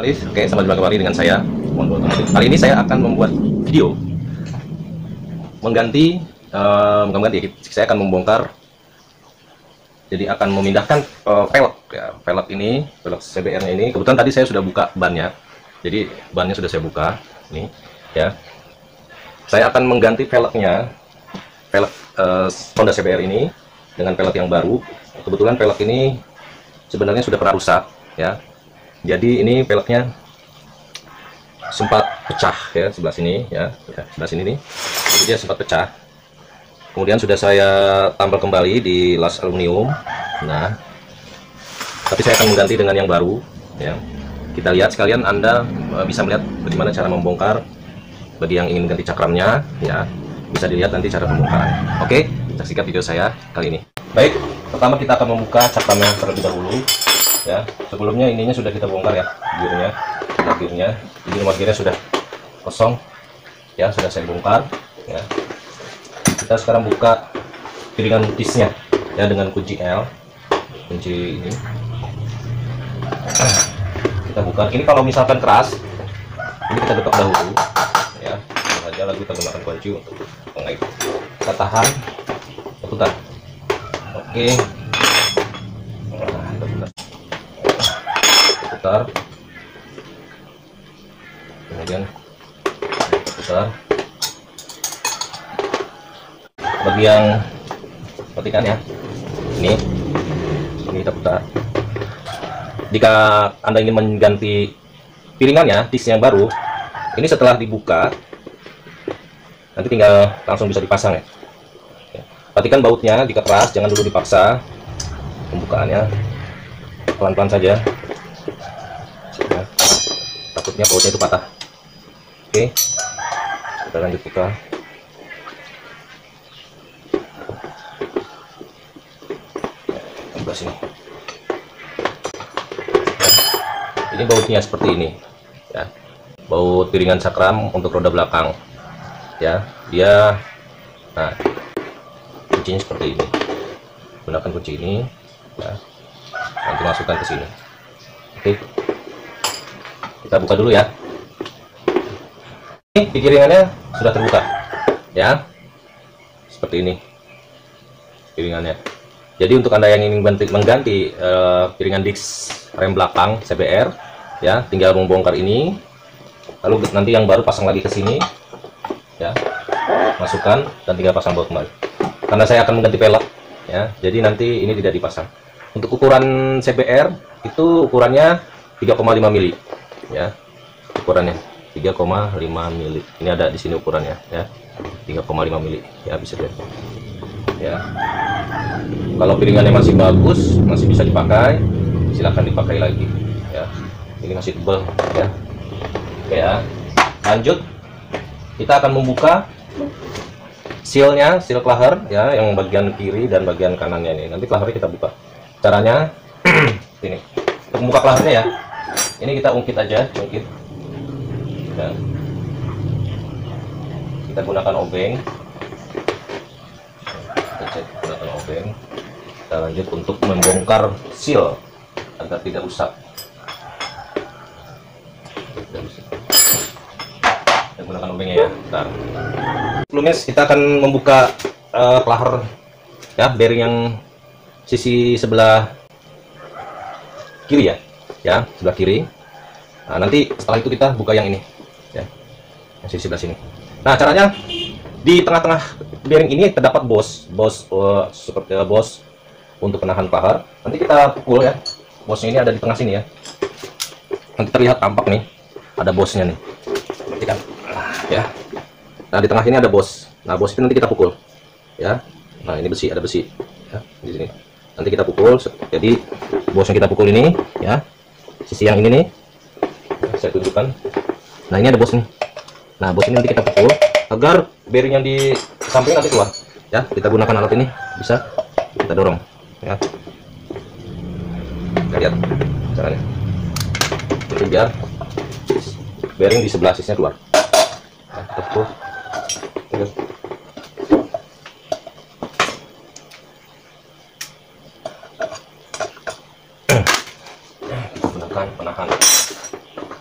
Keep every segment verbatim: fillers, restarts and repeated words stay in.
Oke, selamat jumpa kembali dengan saya, Mondo Otomotif. Kali ini saya akan membuat video mengganti, uh, mengganti. Saya akan membongkar, jadi akan memindahkan uh, pelek. Ya, pelek ini, pelek C B R-nya ini. Kebetulan tadi saya sudah buka bannya, jadi bannya sudah saya buka. Ini, ya. Saya akan mengganti peleknya, pelek uh, Honda C B R ini dengan pelek yang baru. Kebetulan pelek ini sebenarnya sudah pernah rusak, ya. Jadi ini peleknya sempat pecah ya, sebelah sini ya, ya sebelah sini nih. Jadi dia sempat pecah. Kemudian sudah saya tampal kembali di las aluminium. Nah, tapi saya akan mengganti dengan yang baru ya. Kita lihat sekalian, Anda bisa melihat bagaimana cara membongkar. Bagi yang ingin ganti cakramnya ya, bisa dilihat nanti cara pembongkaran. Oke, saksikan video saya kali ini. Baik, pertama kita akan membuka cakramnya terlebih dahulu. Ya, sebelumnya ininya sudah kita bongkar ya, gearnya, gearnya, jadi nomor gearnya sudah kosong, ya sudah saya bongkar. Ya, kita sekarang buka piringan disnya, ya dengan kunci L, kunci ini. Kita buka. Ini kalau misalkan keras, ini kita getok dahulu, ya, aja lagi kita gunakan kunci untuk mengait. Kita tahan, putar. Oke. Putar, kemudian putar. Bagi yang petikan ya, ini ini kita putar. Jika Anda ingin mengganti piringannya, disk yang baru, ini setelah dibuka nanti tinggal langsung bisa dipasang ya. Perhatikan bautnya, jika keras jangan dulu dipaksa, pembukaannya pelan-pelan saja. Ya, takutnya bautnya itu patah. Oke, kita lanjut buka. Buka sini. Ini bautnya seperti ini, ya. Baut piringan cakram untuk roda belakang, ya. Dia, nah, kuncinya seperti ini. Gunakan kunci ini, ya. Nanti masukkan ke sini. Oke. Kita buka dulu ya. Ini piringannya sudah terbuka, ya, seperti ini piringannya. Jadi untuk Anda yang ingin mengganti, mengganti uh, piringan disk rem belakang C B R, ya, tinggal membongkar ini, lalu nanti yang baru pasang lagi ke sini, ya, masukkan dan tinggal pasang baut kembali. Karena saya akan mengganti pelek, ya, jadi nanti ini tidak dipasang. Untuk ukuran C B R itu ukurannya tiga koma lima mili. Ya, ukurannya tiga koma lima mili. Ini ada di sini ukurannya ya, tiga koma lima mili ya, bisa lihat ya. Kalau piringannya masih bagus, masih bisa dipakai, silahkan dipakai lagi ya. Ini masih tebal ya. Oke ya, lanjut kita akan membuka sealnya, seal klaher ya, yang bagian kiri dan bagian kanannya ini. Nanti klahernya kita buka. Caranya ini, untuk membuka klahernya ya, ini kita ungkit aja, ungkit ya. Kita gunakan obeng, kita cek gunakan obeng. Kita lanjut untuk membongkar seal agar tidak rusak. Tidak rusak. Kita gunakan obengnya ya. Bentar. Sebelumnya kita akan membuka uh, klaher ya, bearing yang sisi sebelah kiri ya, ya sebelah kiri. Nah, nanti setelah itu kita buka yang ini ya, yang sisi sebelah sini. Nah, caranya di tengah-tengah bearing ini terdapat bos, bos uh, seperti uh, bos untuk penahan klaher. Nanti kita pukul ya, bosnya ini ada di tengah sini ya. Nanti terlihat tampak nih, ada bosnya nih. Nanti kan, ya. Nah, di tengah sini ada bos. Nah, bos itu nanti kita pukul ya. Nah, ini besi, ada besi ya di sini. Nanti kita pukul, jadi bosnya kita pukul ini ya, sisi yang ini nih, saya tunjukkan. Nah, ini ada bos nih. Nah, bos ini nanti kita pukul agar bearing yang di samping nanti keluar ya. Kita gunakan alat ini, bisa kita dorong ya. Kita lihat caranya, jadi biar bearing di sebelah sisinya keluar. Nah, kita pukul terus. Penahan.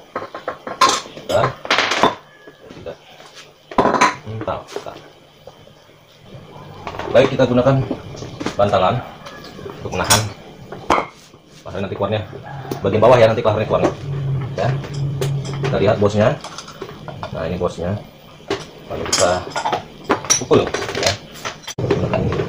mantap. Baik, kita gunakan bantalan untuk menahan klaher nanti keluarnya bagian bawah ya, nanti klahernya keluarnya ya. Kita lihat bosnya. Nah, ini bosnya, lalu kita pukul ya, gunakan ini.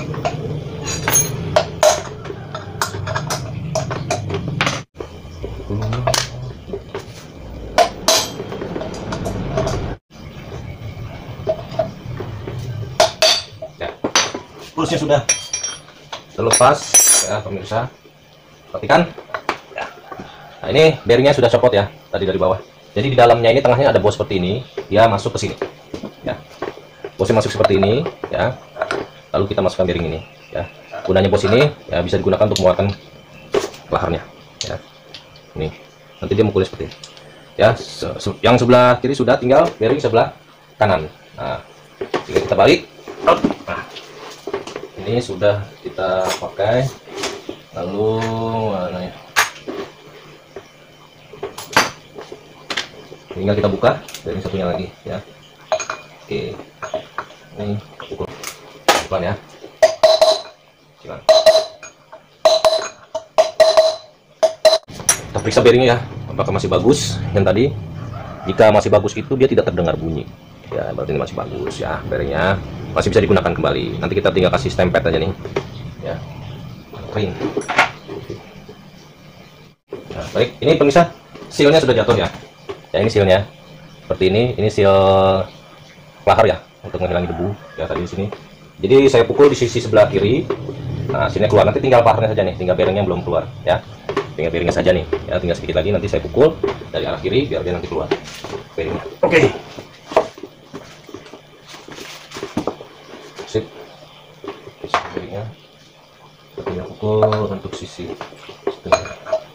Pulsnya sudah terlepas ya pemirsa, perhatikan ya. Nah, ini bearingnya sudah copot ya tadi dari bawah, jadi di dalamnya ini tengahnya ada bos seperti ini, dia masuk ke sini ya, bosnya masuk seperti ini ya, lalu kita masukkan bearing ini ya. Gunanya bos ini ya bisa digunakan untuk mengeluarkan klahernya ya. Ini nanti dia mukulnya seperti ini ya. Se -se yang sebelah kiri sudah, tinggal bearing sebelah kanan. Nah, tinggal kita balik. Nah, ini sudah kita pakai, lalu mana ya, tinggal kita buka dari satunya lagi ya. Oke, ini pukul pelan ya, silakan. Kita periksa bearingnya ya, apakah masih bagus. Yang tadi, jika masih bagus itu dia tidak terdengar bunyi ya, berarti ini masih bagus ya, bearingnya masih bisa digunakan kembali. Nanti kita tinggal kasih stempet aja nih ya, kering. Nah, baik, ini pemirsa, sealnya sudah jatuh ya. Ya, ini sealnya seperti ini. Ini seal klaher ya, untuk menghilangi debu ya tadi di sini. Jadi saya pukul di sisi sebelah kiri. Nah, sini keluar, nanti tinggal klahernya saja nih, tinggal bearingnya belum keluar ya. Tinggal bearingnya saja nih ya, tinggal sedikit lagi, nanti saya pukul dari arah kiri biar dia nanti keluar bearingnya. Oke. Okay. Sip, bearingnya kita pukul untuk sisi setengah.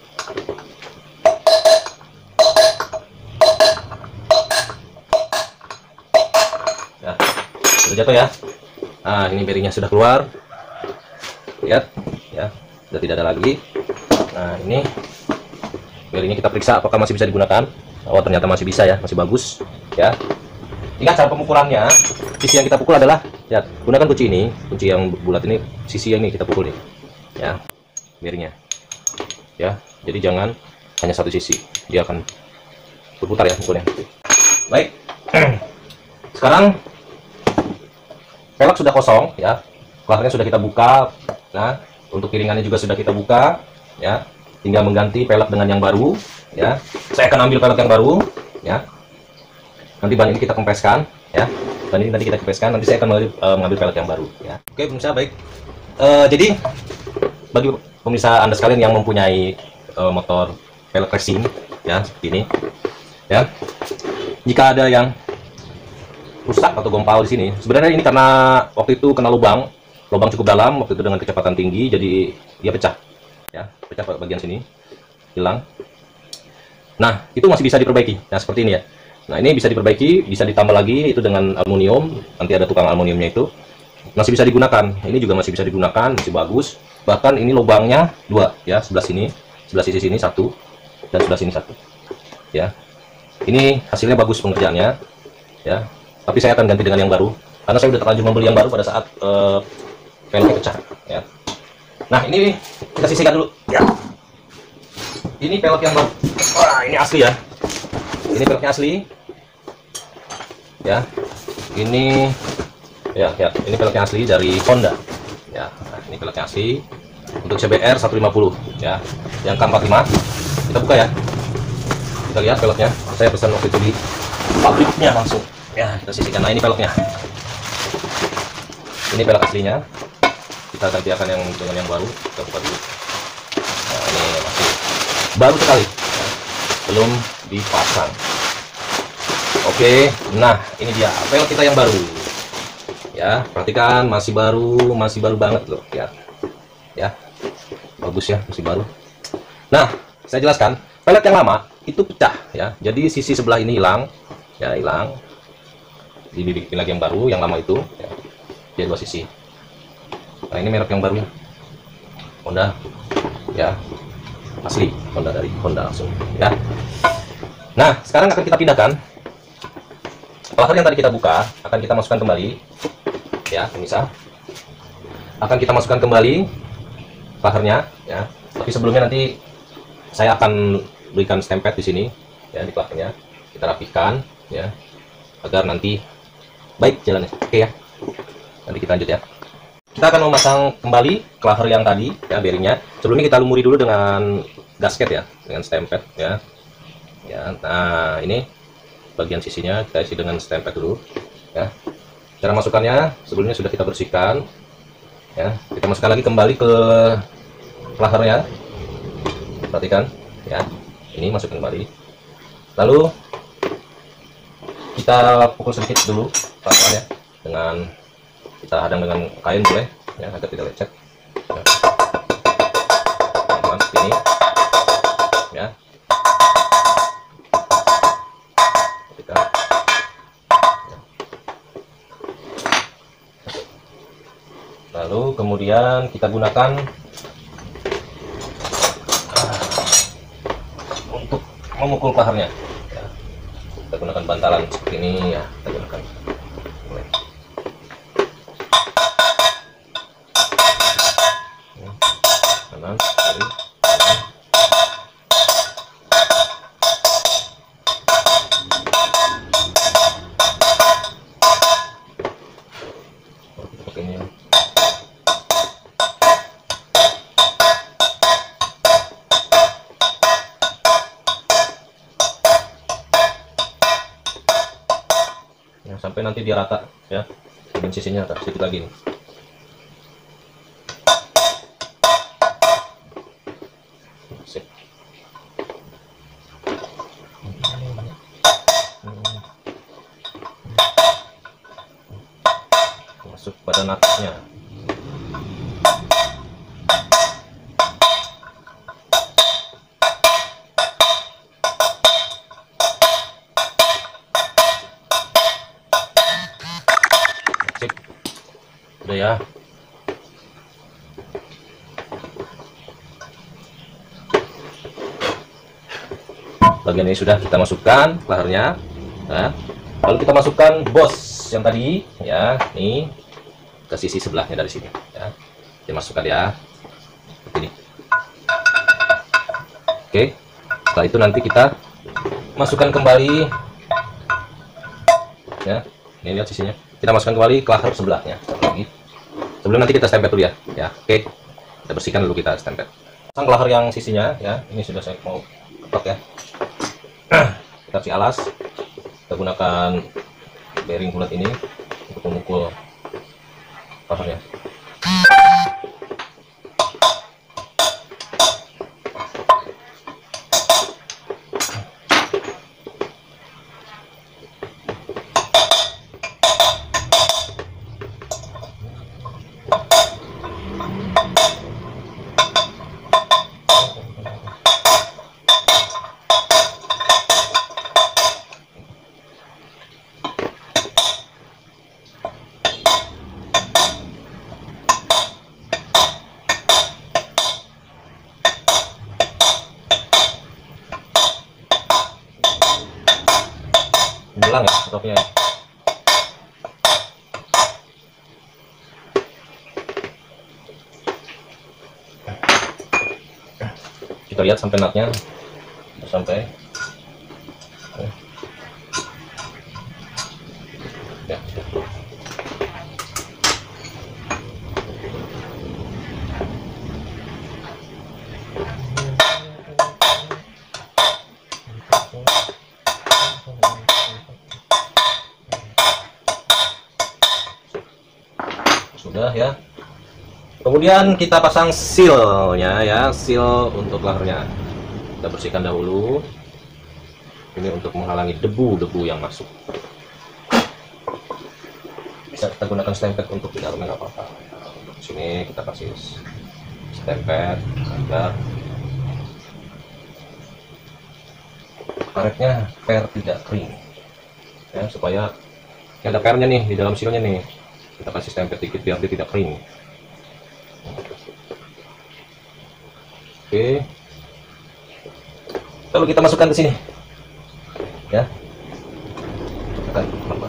Ya, sudah jatuh ya. Nah, ini bearingnya sudah keluar, lihat ya, sudah tidak ada lagi. Nah, ini bearingnya kita periksa apakah masih bisa digunakan. Oh, ternyata masih bisa ya, masih bagus ya. Ingat cara pemukulannya, sisi yang kita pukul adalah ya, gunakan kunci ini, kunci yang bulat ini, sisi yang ini kita pukul nih ya, bearingnya ya. Jadi jangan hanya satu sisi, dia akan berputar ya pukulnya. Baik, sekarang pelek sudah kosong ya, klahernya sudah kita buka. Nah, untuk piringannya juga sudah kita buka ya, tinggal mengganti pelek dengan yang baru ya. Saya akan ambil pelek yang baru ya, nanti ban ini kita kempeskan ya, ban ini nanti kita kempeskan, nanti saya akan mengambil, uh, mengambil pelek yang baru ya. Oke pemirsa, baik, uh, jadi bagi pemirsa Anda sekalian yang mempunyai uh, motor pelek racing ya seperti ini ya, jika ada yang rusak atau gompal di sini, sebenarnya ini karena waktu itu kena lubang lubang cukup dalam waktu itu dengan kecepatan tinggi, jadi dia pecah ya, pecah bagian sini, hilang. Nah, itu masih bisa diperbaiki. Nah, seperti ini ya. Nah, ini bisa diperbaiki, bisa ditambah lagi itu dengan aluminium, nanti ada tukang aluminiumnya itu, masih bisa digunakan. Ini juga masih bisa digunakan, masih bagus. Bahkan ini lubangnya dua ya, sebelah sini, sebelah sisi sini satu, dan sebelah sini satu ya. Ini hasilnya bagus pengerjaannya ya, tapi saya akan ganti dengan yang baru karena saya sudah terlanjur membeli yang baru pada saat uh, peleknya pecah ya. Nah, ini kita sisihkan dulu ya. Ini pelek yang baru. Wah, ini asli ya, ini peleknya asli ya. Ini ya, ya ini peleknya asli dari Honda ya. Nah, ini peleknya asli untuk C B R seratus lima puluh ya, yang K empat puluh lima. Kita buka ya, kita lihat peleknya. Saya pesan waktu itu di pabriknya langsung ya, kita sisihkan. Nah, ini peleknya, ini pelek aslinya. Kita ganti akan yang dengan yang baru, kita buka dulu. Nah, ini masih baru sekali ya, belum dipasang. Oke, nah ini dia pelek kita yang baru ya, perhatikan, masih baru, masih baru banget loh ya, ya bagus ya, masih baru. Nah, saya jelaskan, pelek yang lama itu pecah ya, jadi sisi sebelah ini hilang ya, hilang, dibikin lagi yang baru, yang lama itu ya, dia dua sisi. Nah, ini merek yang baru ya, Honda ya, asli Honda, dari Honda langsung ya. Nah, sekarang akan kita pindahkan Klaher yang tadi kita buka akan kita masukkan kembali, ya pemirsa. Akan kita masukkan kembali klahernya, ya. Tapi sebelumnya nanti saya akan berikan stempet di sini, ya di klahernya. Kita rapikan, ya, agar nanti baik jalannya. Oke ya. Nanti kita lanjut ya. Kita akan memasang kembali klaher yang tadi, ya bearingnya. Sebelumnya kita lumuri dulu dengan gasket ya, dengan stempet ya. Ya, nah ini bagian sisinya kita isi dengan stempet dulu, ya. Cara masukkannya sebelumnya sudah kita bersihkan, ya. Kita masukkan lagi kembali ke klahernya. Perhatikan, ya. Ini masukkan kembali. Lalu kita pukul sedikit dulu klahernya dengan kita hadang dengan kain boleh, ya, agar tidak lecet. Ya. Teman-teman, seperti ini, ya. Kita, ya. Lalu kemudian kita gunakan uh, untuk memukul klahernya. Ya. Kita gunakan bantalan seperti ini, ya. Kita gunakan. Kanan, kiri, kanan. Pakai ini. Ya, sampai nanti dia rata, ya. Bagian sisinya rata, sedikit lagi nih. Masuk pada naknya. Sip. Udah ya. Bagian ini sudah kita masukkan klahernya. Nah, lalu kita masukkan bos yang tadi, ya, nih ke sisi sebelahnya dari sini, ya. Kita masukkan ya, seperti ini. Oke, setelah itu nanti kita masukkan kembali, ya. Ini lihat sisinya. Kita masukkan kembali klaher sebelahnya, lagi. Sebelum nanti kita stempel dulu ya, ya. Oke, kita bersihkan dulu, kita stempel. Pasang klaher yang sisinya, ya. Ini sudah saya mau ketok ya. Kita kasih alas. Kita gunakan bearing bulat ini untuk memukul klahernya. Hilang ya stoknya. Kita lihat sampai naknya sampai ya. Sudah ya. Kemudian kita pasang sealnya ya, seal untuk klahernya. Kita bersihkan dahulu. Ini untuk menghalangi debu-debu yang masuk. Bisa kita gunakan stempet untuk di dalamnya, nggak apa-apa. Di sini kita kasih stempet agar karetnya per tidak kering. Ya, supaya ada pernya nih di dalam sealnya nih. Kita kasih stempet dikit biar dia tidak kering. Oke. Lalu kita masukkan ke sini. Ya. tekan pelan-pelan.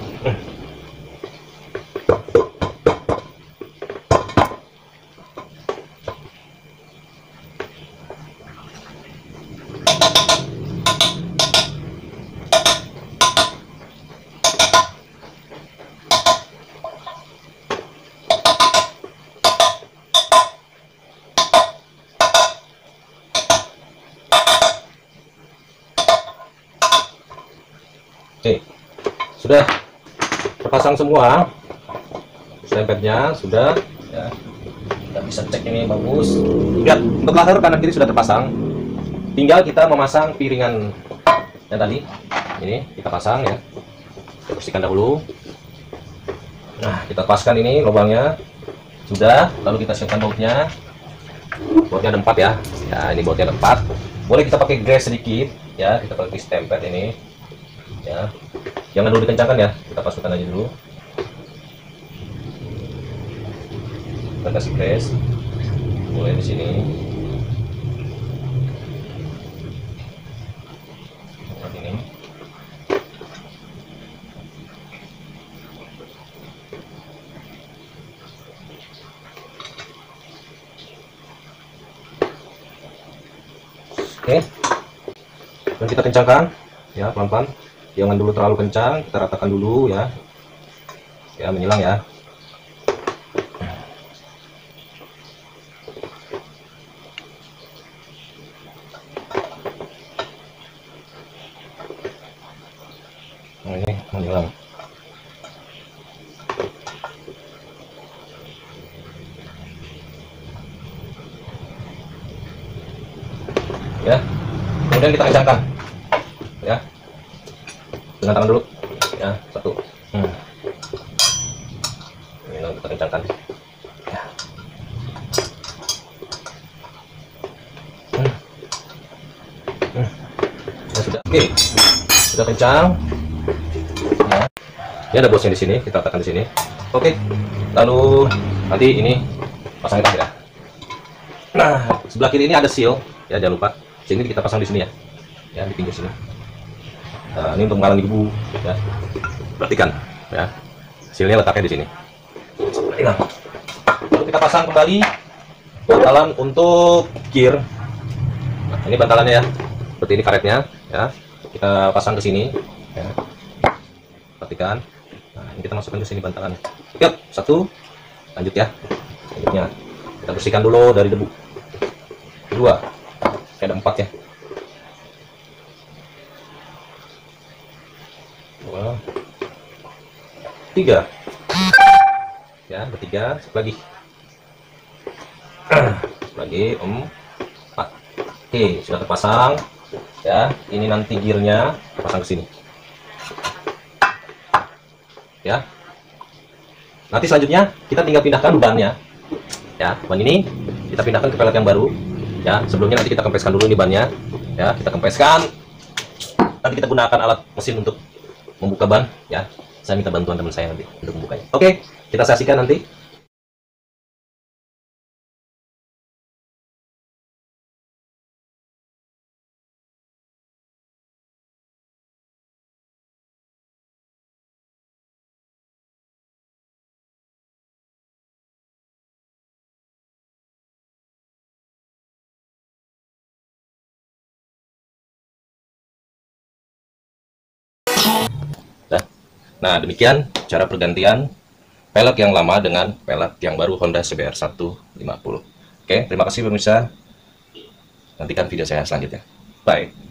Oke, sudah terpasang semua stempelnya, sudah ya. Kita bisa cek ini bagus. Lihat, untuk laser kanan kiri sudah terpasang. Tinggal kita memasang piringan yang tadi. Ini kita pasang ya. Kita bersihkan dahulu. Nah, kita paskan ini lubangnya. Sudah, lalu kita siapkan bautnya. Bautnya ada empat ya. Ya, ini bautnya ada empat. Boleh kita pakai grease sedikit ya, kita pakai stempel ini. Ya, jangan dulu dikencangkan ya, kita pasukkan aja dulu. Kita kasih press, mulai di sini. Seperti ini. Oke, dan kita kencangkan ya, pelan-pelan. Jangan dulu terlalu kencang, kita ratakan dulu ya. Ya, menyilang ya. Nah, ini menyilang. Ya. Kemudian kita kencangkan. Ya. Dengan tangan dulu ya, satu. hmm. Ini lalu kita kencangkan ya. hmm. Hmm. Ya, sudah oke, sudah kencang ya. Ini ada bosnya di sini, kita letakkan di sini. Oke, lalu nanti ini pasang terakhir ya. Nah, sebelah kiri ini ada seal ya, jangan lupa sini kita pasang di sini ya, ya di pinggir sini. Nah, ini untuk menghalangi debu ya. Perhatikan ya, hasilnya letaknya di sini. Nah, lalu kita pasang kembali bantalan untuk gear. Nah, ini bantalannya ya, seperti ini karetnya ya. Kita pasang ke sini ya. Perhatikan. Nah, ini kita masukkan ke sini bantalan. Yuk, satu. Lanjut ya. Selanjutnya kita bersihkan dulu dari debu. Dua. Ada empat ya. Dua, tiga ya, bertiga, satu lagi, satu lagi, empat. Oke, sudah terpasang ya. Ini nanti gearnya pasang ke sini ya. Nanti selanjutnya kita tinggal pindahkan bannya ya. Ban ini kita pindahkan ke pelek yang baru ya. Sebelumnya nanti kita kempeskan dulu ini bannya ya. Kita kempeskan, nanti kita gunakan alat mesin untuk membuka ban ya. Saya minta bantuan teman saya nanti untuk membukanya. Oke, kita saksikan nanti. Nah, nah demikian cara pergantian pelek yang lama dengan pelek yang baru Honda C B R seratus lima puluh. Oke, terima kasih pemirsa. Nantikan video saya selanjutnya. Bye.